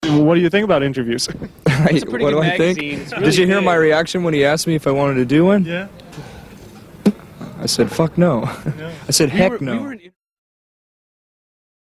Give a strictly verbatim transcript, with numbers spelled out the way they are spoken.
What do you think about interviews? It's a pretty what good do I think? magazine. It's really Did you hear big. my reaction when he asked me if I wanted to do one? Yeah. I said, fuck no. Yeah. I said, We heck were- no. we were in